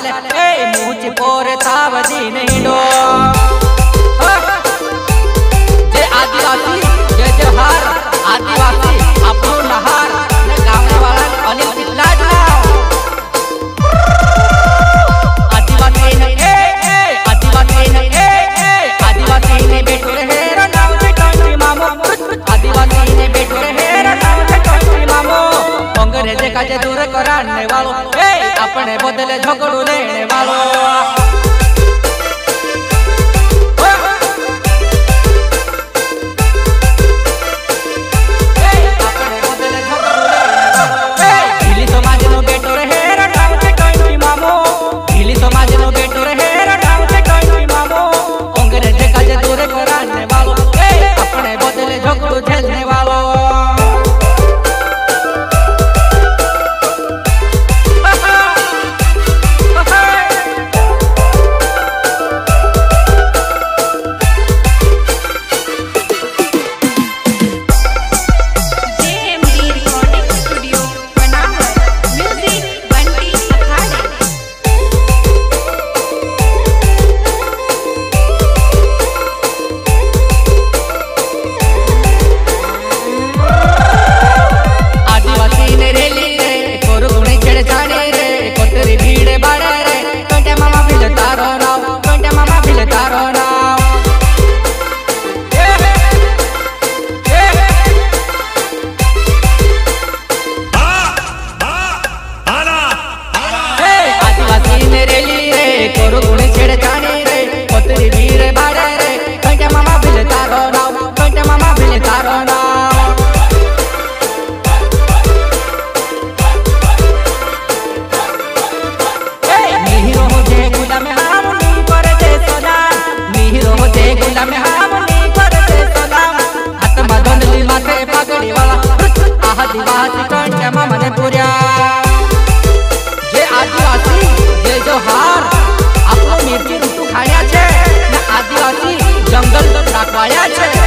चाले ए मुझ पोर तावदी नहीं डो जय आदिवासी जय जोहार आदिवासी अपनो नहार ने गावने वाला अनिल पितलाज आदिवासी ने आदिवासी ने बेटो रे नाम से टोनी मामो आदिवासी ने बेटो रे नाम से टोनी मामो अंग्रेज का जे दूर कराने वालो ए अपने बदले झगड़ू लेने वालो जंगल राखवाया छे।